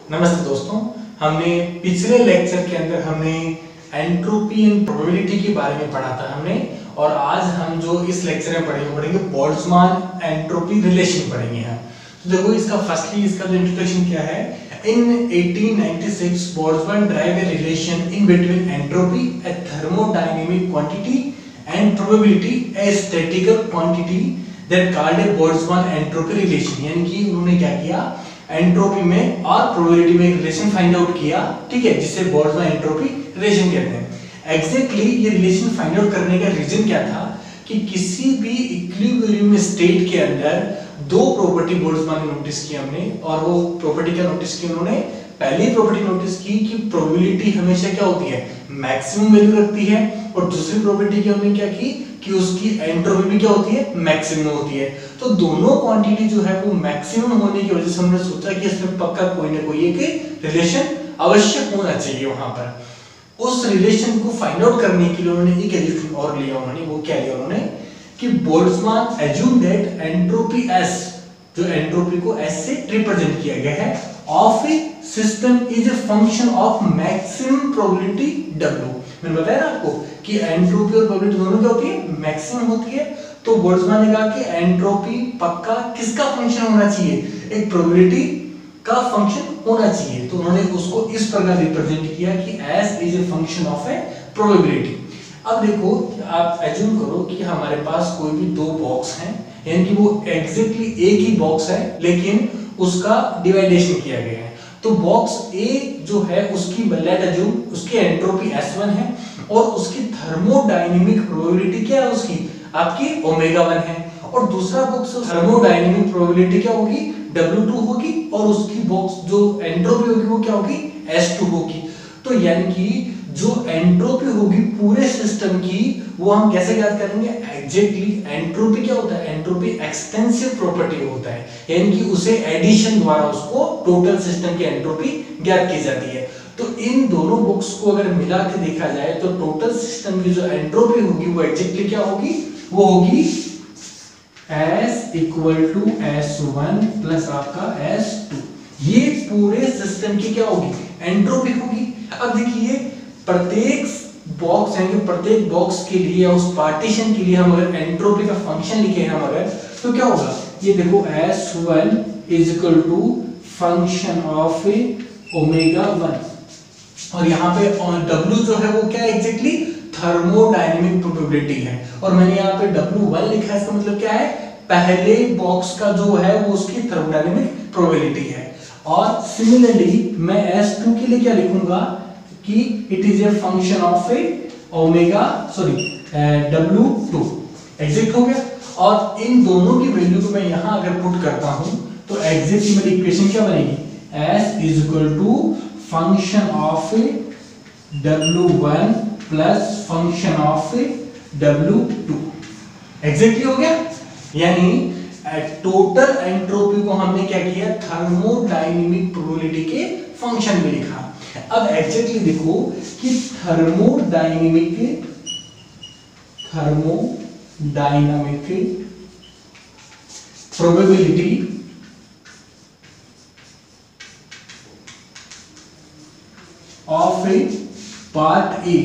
नमस्ते दोस्तों, हमने पिछले लेक्चर के अंदर हमने एंट्रोपी एंड प्रोबेबिलिटी के बारे में पढ़ा था हमने। और आज हम जो इस लेक्चर में पढ़ेंगे बोल्ट्जमान एंट्रोपी रिलेशन पढ़ेंगे हम। तो देखो इसका फर्स्टली इसका जो इंट्रोडक्शन क्या है। In 1896 Boltzmann derive a relation in between entropy a thermodynamic quantity and probability a statistical quantity that called a Boltzmann entropy relation. यानी कि उन्होंने क्या किया, एंट्रोपी में और प्रोबेबिलिटी में एक रिलेशन फाइंड आउट किया, ठीक है, जिसे बोल्ट्जमान एंट्रोपी रिलेशन कहते हैं। एग्जैक्टली ये रिलेशन फाइंड आउट करने का रीजन क्या था कि किसी भी इक्विलिब्रियम स्टेट के अंदर दो प्रॉपर्टी बोल्ट्जमान ने नोटिस की हमने। और वो प्रॉपर्टी क्या नोटिस की उन्होंने, पहली प्रॉपर्टी नोटिस की कि प्रोबेबिलिटी हमेशा क्या होती है, मैक्सिमम वैल्यू रखती है। और दूसरी प्रॉपर्टी की हमने क्या की कि उसकी एंट्रोपी भी क्या होती है, मैक्सिमम होती है। तो दोनों क्वांटिटी जो है वो मैक्सिमम होने की वजह से हमने सोचा कि इसमें पक्का कोई ना कोई एक रिलेशन अवश्य होना चाहिए वहां पर। उस रिलेशन को फाइंड आउट करने के लिए उन्होंने एक एज्यूम और लिया। उन्होंने वो क्या लिया उन्होंने कि Boltzmann assume that entropy S, जो एंट्रोपी को एस से रिप्रेजेंट किया गया है, of a system is a function of maximum probability W. मैंने बताया ना आपको कि एंट्रोपी और प्रोबेबिलिटी दोनों क्या होती है, मैक्सिमम होती है। तो बोल्ट्जमान ने कहा कि एंट्रोपी पक्का किसका फंक्शन होना चाहिए, एक प्रोबेबिलिटी का फंक्शन होना चाहिए। तो उन्होंने उसको इस प्रकार रिप्रेजेंट किया कि S is a function of a probability. अब देखो आप एज्यूम करो कि हमारे पास कोई भी दो बॉक्स हैं, यानी कि वो एग्जैक्टली एक ही बॉक्स है लेकिन उसका डिवाइडेशन किया गया है। तो बॉक्स ए जो है उसकी लेट एज्यूम उसकी एंट्रोपी S1 है और उसकी थर्मोडायनेमिक प्रोबेबिलिटी क्या है, उसकी आपकी ओमेगा 1 है। और दूसरा बॉक्स थर्मोडायनेमिक प्रोबेबिलिटी क्या होगी, W2 होगी। और उसकी बॉक्स जो एंट्रोपी होगी वो क्या होगी, S2 होगी। तो यानी कि जो एंट्रोपी होगी पूरे सिस्टम की वो हम कैसे ज्ञात करेंगे, एग्जैक्टली एंट्रोपी क्या होता है, एंट्रोपी एक्सटेंसिव प्रॉपर्टी होता है, यानी कि उसे एडिशन द्वारा उसको टोटल सिस्टम की एंट्रोपी ज्ञात की जाती है। तो इन दोनों बॉक्स को अगर मिला के देखा जाए तो टोटल सिस्टम की जो एंट्रोपी होगी वो एग्जैक्टली क्या होगी, वो होगी S equal to S1 plus आपका S2। ये पूरे सिस्टम की क्या होगी, एंट्रोपी होगी। अब देखिए प्रत्येक बॉक्स है कि प्रत्येक बॉक्स के लिए या उस पार्टीशन के लिए हम अगर एंट्रोपी का फंक्शन लिखे हम अगर, तो क्या होगा, ये देखो S1 is equal to function of omega 1। और यहाँ पे W जो है वो क्या है, एग्जैक्टली थर्मोडायनेमिक प्रोबेबिलिटी है। और मैंने यहाँ पे W1 लिखा है, इसका मतलब क्या है, पहले बॉक्स का जो है वो उसकी थर्मोडायनेमिक प्रोबेबिलिटी है। और सिमिलरली मैं S2 के लिए क्या लिखूंगा कि it is a function of a omega W2। Exact हो गया। और इन दोनों की वैल्यू को मैं यहां अगर पुट करता हूं तो एग्जैक्टली मेरी इक्वेशन क्या बनेगी, S is equal to function of W1 plus function of W2। Exactly हो गया। यानी टोटल एंट्रोपी को हमने क्या किया, थर्मोडायनेमिक प्रोबेबिलिटी के फंक्शन में लिखा। अब एग्जैक्टली देखो कि thermodynamic probability of a part A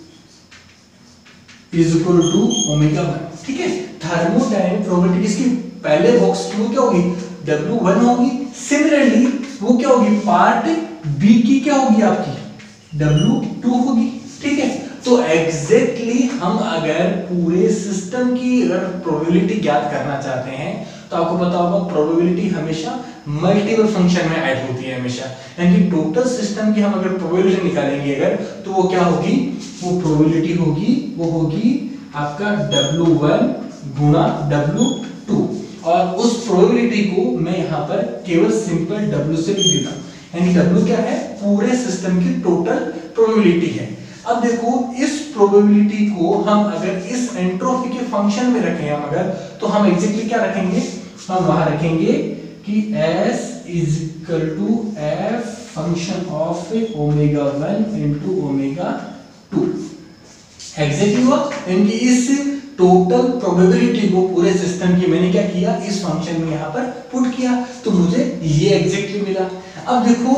is equal to omega 1। ठीक है, थर्मोडायनेमिक प्रोबेबिलिटी इसकी पहले बॉक्स की वो क्या होगी, W1 होगी। सिमिलरली वो क्या होगी, पार्ट बी की क्या होगी आपकी W2 होगी। ठीक है, तो एग्जैक्टली हम अगर पूरे सिस्टम की अगर प्रोबेबिलिटी ज्ञात करना चाहते हैं तो आपको पता होगा प्रोबेबिलिटी हमेशा मल्टीपल फंक्शन में ऐड होती है हमेशा। यानी कि टोटल सिस्टम की हम अगर प्रोबेबिलिटी निकालेंगे अगर, तो वो क्या होगी, वो प्रोबेबिलिटी होगी, वो होगी आपका W1 गुणा W2। और उस प्रोबेबिलिटी को मैं यहाँ पर केवल सिंपल W से लिख देता हूं। यानी W क्या है, पूरे सिस्टम की टोटल प्रोबेबिलिटी है। अब देखो इस प्रोबेबिलिटी को हम अगर इस एंट्रोपी के फंक्शन में रखें हम अगर, तो हम एग्जैक्टली क्या रखेंगे, हम वहां रखेंगे कि S is equal to F function of omega 1 into omega 2। Exactly हुआ। यानी इस टोटल प्रोबेबिलिटी को पूरे सिस्टम की मैंने क्या किया, इस फंक्शन में यहाँ पर पुट किया, तो मुझे ये एग्जैक्टली मिला। अब देखो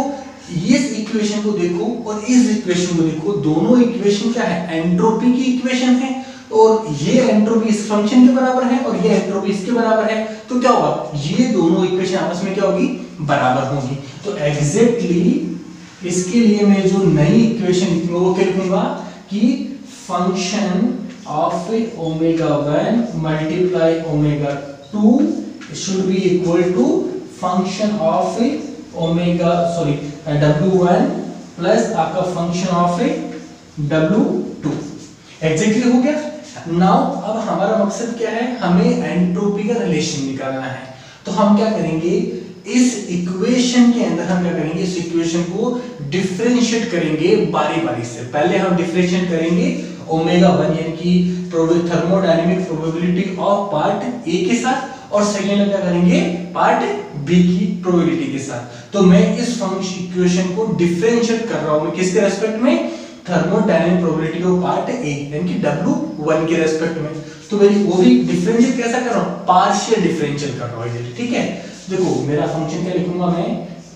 इस इक्वेशन को देखो और इस इक्वेशन को देखो, दोनों इक्वेशन क्या है, एंट्रोपी की इक्वेशन है, और ये एंट्रोपी इस फंक्शन के बराबर है और ये एंट्रोपी इसके बराबर है, तो क्या होगा, ये दोनों इक्वेशन आपस में क्या होगी, बराबर होगी। तो एग्जैक्टली इसके लिए मैं जो नई इक्वेशन लिखूंगा वो क्या लिखूंगा कि function of omega 1 multiply omega 2 should be equal to function of omega W1 plus आपका फंक्शन ऑफ W2। एग्जैक्टली हो गया। नाउ अब हमारा मकसद क्या है, हमें एंट्रोपी का रिलेशन निकालना है। तो हम क्या करेंगे, इस इक्वेशन के अंदर हम क्या करेंगे, इस इक्वेशन को डिफरेंशिएट करेंगे बारी बारी से। पहले हम डिफरेंशिएट करेंगे ओमेगा 1 यानी कि thermodynamic probability of part A के साथ, और सेकेंड में क्या करेंगे, पार्ट बी की प्रोबेबिलिटी के साथ। तो मैं इस फंक्शन इक्वेशन को डिफरेंशिएट कर रहा हूं, मैं किसके रेस्पेक्ट में, thermodynamic probability of part A यानी कि W1 के रेस्पेक्ट में। तो मैं वो भी डिफरेंशिएट कैसा कर रहा हूं, पार्शियल डिफरेंशियल कर रहा हूं, ठीक है। देखो मेरा फंक्शन क्या लिखूंगा मैं,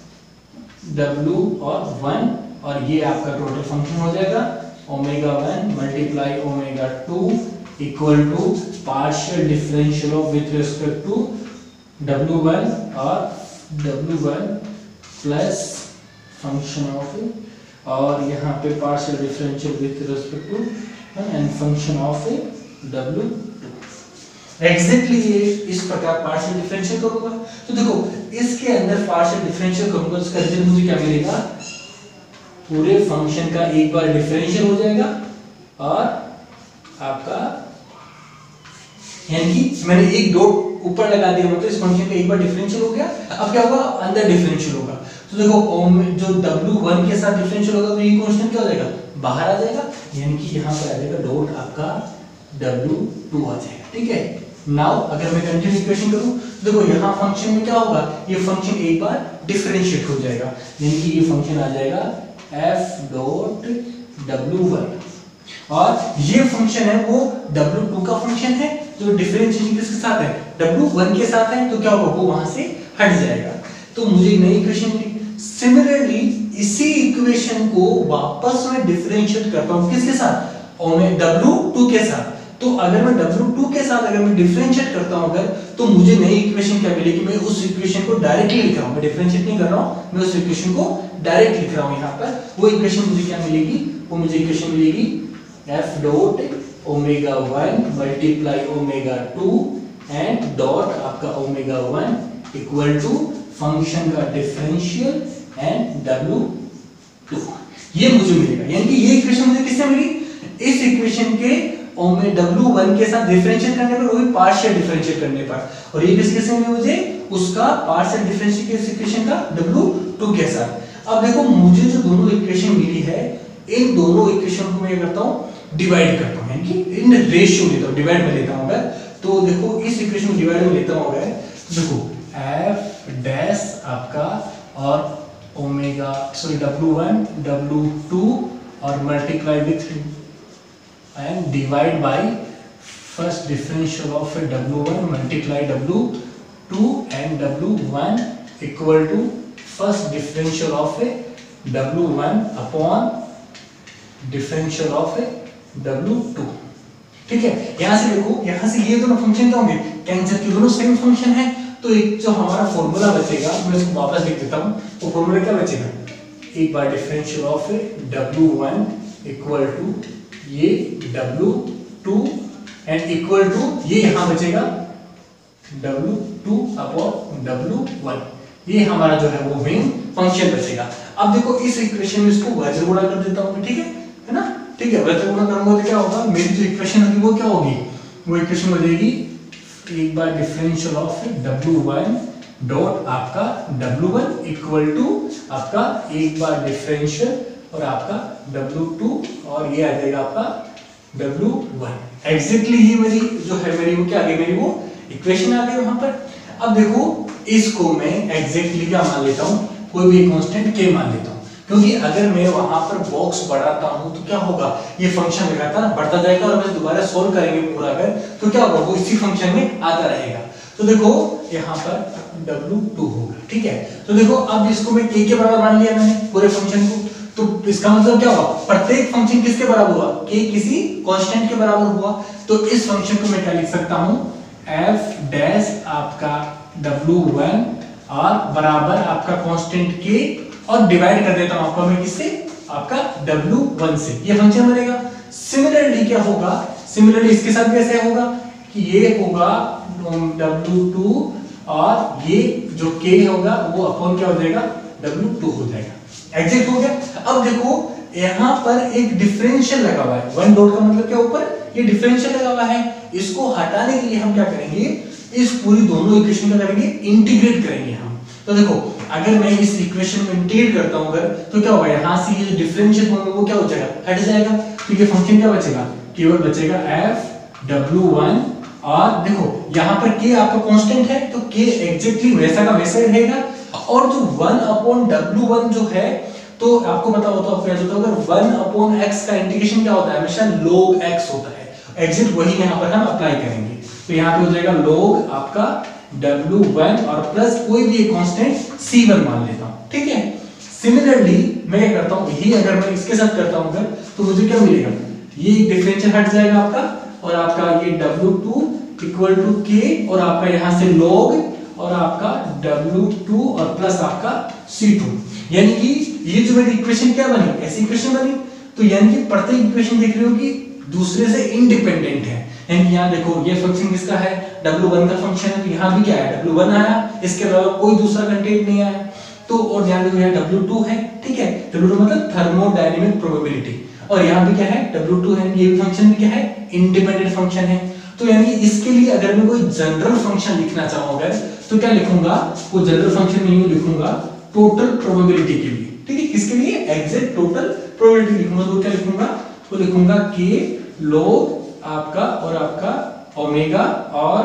W और 1, और ये आपका टोटल फंक्शन हो जाएगा omega 1 multiply omega 2 equal to partial differential of with respect to W1 और W1 प्लस फंक्शन ऑफ, और यहाँ पे partial differential with respect to and function of W2। Exactly ये इस प्रकार पार्शियल डिफरेंशियल करूंगा। तो देखो इसके अंदर पार्शियल डिफरेंशियल करूंगा, इसका रिजल्ट मुझे क्या मिलेगा, पूरे फंक्शन का एक बार डिफरेंशियल हो जाएगा, और आपका यानी कि मैंने एक डॉट ऊपर लगा दिया, मतलब इस फंक्शन का एक बार डिफरेंशियल हो गया। अब क्या होगा, अंदर डिफरेंशियल होगा। तो देखो जो W1 के साथ डिफरेंशियल होगा तो ये कांस्टेंट क्या हो जाएगा, बाहर आ जाएगा, यानी कि यहाँ पर आ जाएगा डॉट आपका W2 आ जाएगा, ठीक है। नाउ अगर मैं कंटिन्यू इक्वेशन करूं, देखो यहाँ फंक्शन में क्या होगा, ये फंक्शन एक बार डिफरेंशिएट हो जाएगा, यानी कि ये फंक्शन आ जाएगा f डॉट W1, और ये फंक्शन है वो W2 का फंक्शन है, जो डिफरेंशिएशन किसके साथ है, W1 के साथ है, तो क्या होगा, वो वहां से हट जाएगा। तो मुझे नई इक्वेशन मिली। सिमिलरली इसी इक्वेशन को वापस मैं डिफरेंशिएट करता हूं किसके साथ, W2 के साथ। तो अगर मैं W2 के साथ अगर मैं डिफरेंशिएट करता हूं अगर, तो मुझे नई इक्वेशन क्या मिलेगी, मैं उस इक्वेशन को डायरेक्टली लिख रहा हूं, मैं डिफरेंशिएट नहीं कर रहा हूं, मैं उस इक्वेशन को डायरेक्ट लिख रहा हूं यहाँ पर। वो इक्वेशन मुझे क्या मिलेगी, वो मुझे इक्वेशन मिलेगी f dot omega 1 multiply omega 2 and dot आपका ओमेगा 1 इक्वल टू फंक्शन का डिफरेंशियल एंड W2, ये मुझे मिलेगा। यानी कि ये इक्वेशन मुझे किससे मिली, इस इक्वेशन के W1 के साथ डिफरेंशिएट करने पर, वो भी पार्शियल डिफरेंशिएट करने पर, और ये किसके से मिली मुझे, उसका पार्शियल डिफरेंशिएट के इस इक्वेशन का W2 के साथ। अब देखो मुझे जो दोनों इक्वेशन मिली है, इन दोनों इक्वेशन को मैं क्या करता हूं, डिवाइड करता हूं, यानी कि इन रेशियो लेता हूं, डिवाइड में लेता हूं अगर। तो देखो इस इक्वेशन को डिवाइड में लेता हूं अगर, तो देखो f डैश आपका और ओमेगा W1 W2 और multiply with and divide by first differential of W1 multiply W2 and W1 equal to first differential of W1 upon differential of W2, ठीक है। यहां से देखो, यहां से ये दोनों फंक्शन क्या होंगे, कैंसिल, क्योंकि दोनों सेम फंक्शन है। तो एक जो हमारा फॉर्मूला बचेगा, मैं इसको वापस लिख देता हूं, वो फॉर्मूला क्या बचेगा, एक बार differential of W1 equal to ये W2 एंड इक्वल टू ये यहां बचेगा W2 अपॉन W1, ये हमारा जो है वो मेन फंक्शन बचेगा। अब देखो इस इक्वेशन में इसको वज्र गुणा कर देता हूं, ठीक है ना, ठीक है। वज्र गुणा करूंगा तो क्या होगा, मेरी जो इक्वेशन होगी वो क्या होगी, वो इक्वेशन हो जाएगी एक बार डिफरेंशियल ऑफ W1 डॉट आपका W1 इक्वल टू आपका एक बार डिफरेंशियल और आपका W2, और ये आ जाएगा आपका W1। एग्जैक्टली ये मेरी जो है मेरी वो क्या आ गई, मेरी वो इक्वेशन आ गई वहां पर। अब देखो इसको मैं एग्जैक्टली क्या मान लेता हूं, कोई भी कांस्टेंट k मान लेता हूं, क्योंकि अगर मैं वहां पर बॉक्स बढ़ाता हूं तो क्या होगा, ये फंक्शन लगातार बढ़ता जाएगा, और मैं दोबारा सोल्व करेंगे पूरा अगर, तो क्या होगा, वो इसी फंक्शन में आता रहेगा। तो देखो यहाँ पर W2 होगा, ठीक है। तो देखो अब इसको मैं k के बराबर मान लिया मैंने पूरे फंक्शन को, तो इसका मतलब क्या हुआ, प्रत्येक फंक्शन किसके बराबर हुआ, k किसी कांस्टेंट के बराबर हुआ। तो इस फंक्शन को मैं क्या लिख सकता हूं, f डैश आपका W1 और बराबर आपका कांस्टेंट k और डिवाइड कर देता हूं आपको मैं किससे, आपका W1 से, ये फंक्शन बनेगा। सिमिलरली क्या होगा, सिमिलरली इसके साथ कैसे होगा कि ये होगा W2 और ये जो k होगा वो अपॉन क्या हो जाएगा, W2 हो जाएगा। एग्जैक्ट हो गया। अब देखो यहाँ पर एक डिफरेंशियल लगा हुआ है, वन डॉट का मतलब क्या, ऊपर ये डिफरेंशियल लगा हुआ है, इसको हटाने के लिए हम क्या करेंगे, इस पूरी दोनों इक्वेशन को करेंगे इंटीग्रेट करेंगे हम। तो देखो अगर मैं इस इक्वेशन में इंटीग्रेट करता हूं अगर, तो क्या होगा, यहां से ये जो डिफरेंशियल होगा वो क्या हो जाएगा, हट जाएगा। तो ये फंक्शन क्या बचेगा, केवल बचेगा f W1 और देखो यहाँ पर k आपका कांस्टेंट है तो k एग्जैक्टली वैसा का वैसा ही रहेगा, और जो 1 अपॉन W1 जो है, तो आपको पता होता है क्या होता है, 1 अपॉन x का इंटीग्रेशन क्या होता है, हमेशा log x होता है, एग्जैक्ट वही यहाँ पर हम अप्लाई करेंगे। तो यहाँ पे हो जाएगा log आपका W1 और प्लस कोई भी एक कांस्टेंट C1 मान लेता हूँ, ठीक है। सिमिलरली मैं क्या करता हूँ, यही अगर मैं इसके साथ करता हूँ अगर, तो मुझे क्या मिलेगा, ये डिफरेंशियल हट जाएगा आपका, और आपका ये W2 इक्वल टू k और आपका यहाँ से log और आपका W2 और प्लस आपका C2, यानी कि ये जो मेरी इक्वेशन क्या बनी, ऐसी इक्वेशन बनी। तो यानी कि प्रत्येक इक्वेशन देख रहे हो कि दूसरे से इंडिपेंडेंट है, यानी यहाँ देखो ये फंक्शन किसका है, W1 का फंक्शन है, तो यहाँ भी क्या है, W1 आया, इसके अलावा कोई दूसरा कंटेंट नहीं आया। तो और ध्यान देखो यहाँ W2 है, ठीक है, W2 मतलब थर्मोडायनेमिक प्रोबेबिलिटी, और यहाँ भी क्या है, W2 है, ये भी फंक्शन भी क्या है, इंडिपेंडेंट फंक्शन है। तो यानी इसके लिए अगर मैं कोई जनरल फंक्शन लिखना चाहूँ अगर, तो क्या लिखूंगा, वो जनरल फंक्शन में यूं लिखूंगा टोटल प्रोबेबिलिटी के लिए, ठीक है, किसके लिए, एग्जैक्ट टोटल प्रोबेबिलिटी लिखूंगा, तो क्या लिखूंगा, तो लिखूंगा k log आपका और आपका ओमेगा और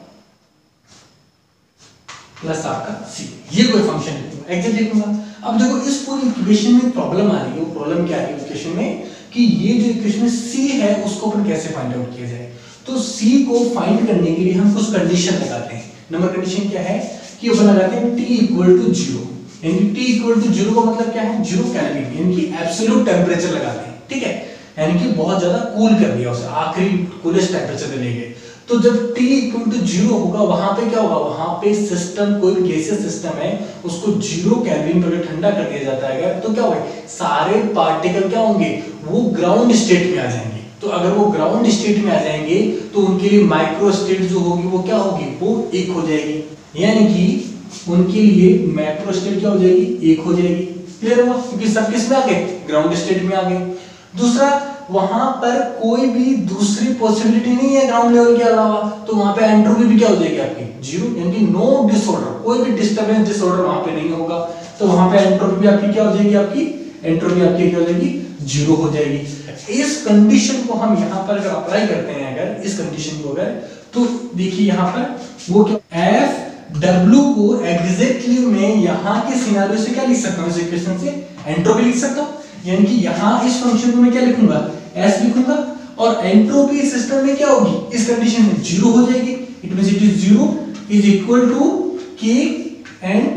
प्लस आपका c, ये कोई फंक्शन लिखूंगा, एग्जैक्ट लिखूंगा। अब देखो इस पूरी इक्वेशन में प्रॉब्लम आ रही है, वो प्रॉब्लम क्या आ रही है इक्वेशन में, कि ये जो इक्वेशन में c है उसको अपन कैसे फाइंड आउट किया जाए। तो c को फाइंड करने के लिए हम कुछ कंडीशन लगाते हैं। नंबर कंडीशन क्या है कि अपन लगाते हैं t इक्वल टू 0, यानी t इक्वल टू 0 का मतलब क्या है, 0 केल्विन, यानी कि एब्सोल्यूट टेंपरेचर लगाते हैं, ठीक है, यानी कि बहुत ज्यादा कूल कर दिया उसे, आखिरी कूलेस्ट टेंपरेचर पे ले गए। तो जब t इक्वल टू 0 होगा वहां पे क्या होगा, वहां पे सिस्टम, कोई गैसियस सिस्टम है उसको 0 केल्विन पर ठंडा कर दिया जाता है अगर, तो क्या होगा, सारे पार्टिकल क्या होंगे, वो ग्राउंड स्टेट में आ जाएंगे। तो अगर वो ग्राउंड स्टेट में आ जाएंगे तो उनके लिए माइक्रो स्टेट जो होगी वो क्या होगी, वो 1 हो जाएगी, यानी कि उनके लिए मैक्रो स्टेट क्या हो जाएगी, 1 हो जाएगी। क्लियर हुआ, क्योंकि सब किस में आ गए, ग्राउंड स्टेट में आ गए। दूसरा, वहां पर कोई भी दूसरी पॉसिबिलिटी नहीं है ग्राउंड लेवल के अलावा, तो वहां पे एंट्रोपी भी क्या हो जाएगी आपकी, 0, यानी कि नो डिसऑर्डर, कोई भी डिस्टर्बेंस डिसऑर्डर वहां पे नहीं होगा। तो वहां पे एंट्रोपी भी आपकी क्या हो जाएगी, आपकी एंट्रोपी आपकी क्या हो जाएगी, 0 हो जाएगी। इस कंडीशन को हम यहाँ पर अगर अप्लाई करते हैं अगर, इस कंडीशन को अगर, तो देखिए यहाँ पर वो क्या, एफ W को एग्जैक्टली मैं यहाँ के सिनेरियो से क्या लिख सकता हूँ, इस इक्वेशन से एंट्रोपी लिख सकता हूँ, यानी कि यहाँ इस फंक्शन को मैं क्या लिखूंगा, s लिखूंगा, और एंट्रोपी सिस्टम में क्या होगी, इस कंडीशन में 0 हो जाएगी। It means it is 0 is equal to k and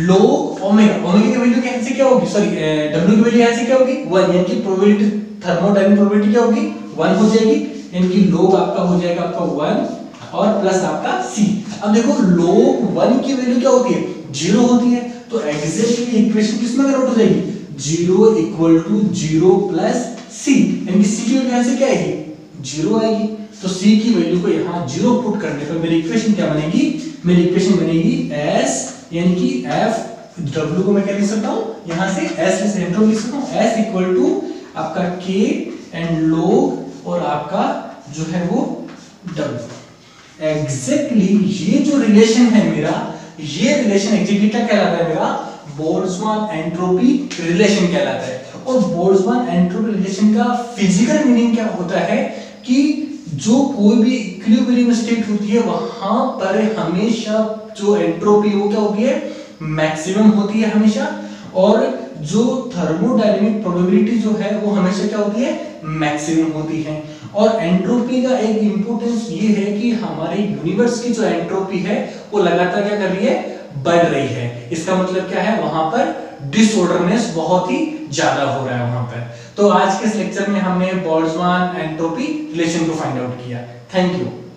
log omega, omega की वैल्यू कैसे क्या होगी, सॉरी w की वैल्यू ऐसे क्या होगी 1, यानी कि प्रोबेबिलिटी, थर्मोडायनेमिक प्रोबेबिलिटी क्या होगी 1 हो जाएगी, यानी कि log आपका हो जाएगा आपका 1 और प्लस आपका c। अब देखो log 1 की वैल्यू क्या होती है, 0 होती है, तो एग्जैक्टली इक्वेशन किसमें कन्वर्ट हो जाएगी, 0 इक्वल टू 0 प्लस c, यानी कि c की वैल्यू ऐसे क्या आएगी, 0 आएगी। तो c की वैल्यू को यहाँ 0 पुट करने पर मेरी इक्वेशन क्या बनेगी, मेरी इक्वेशन बनेगी s, यानी कि f w को मैं क्या लिख सकता हूँ, यहाँ से s से एंट्रो लिख सकता हूँ, s इक्वल टू आपका k एंड log और आपका जो है वो w। एग्जैक्टली ये जो रिलेशन है मेरा, ये रिलेशन एग्जैक्टली क्या कहलाता है मेरा, बोल्ट्जमान एंट्रोपी रिलेशन कहलाता है। और बोल्ट्जमान एंट्रोपी रिलेशन का फिजिकल मीनिंग क्या होता है कि जो कोई भी इक्विलिब्रियम स्टेट होती है वहां पर हमेशा जो एंट्रोपी वो क्या होती है, मैक्सिमम होती है हमेशा, और जो थर्मोडायनेमिक प्रोबेबिलिटी जो है वो हमेशा क्या होती है, मैक्सिमम होती है। और एंट्रोपी का एक इंपॉर्टेंस ये है कि हमारे यूनिवर्स की जो एंट्रोपी है वो लगातार क्या कर रही है, बढ़ रही है। इसका मतलब क्या है, वहां पर डिसऑर्डरनेस बहुत ही ज्यादा हो रहा है वहां पर। तो आज के इस लेक्चर में हमने बोल्ट्जमान एंट्रोपी रिलेशन को फाइंड आउट किया। Thank you.